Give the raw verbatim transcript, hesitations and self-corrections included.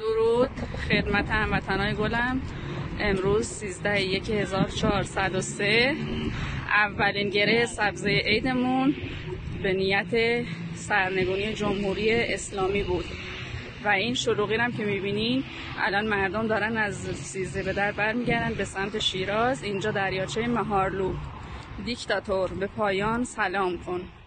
درود خدمت هموطنای گلم. امروز سیزده یک هزار و چهارصد و سه اولین گره سبزه عیدمون به نیت سرنگونی جمهوری اسلامی بود و این شلوغی هم که میبینین الان مردم دارن از سیزده به در برمیگردن به سمت شیراز. اینجا دریاچه مهارلو. دیکتاتور به پایان سلام کن.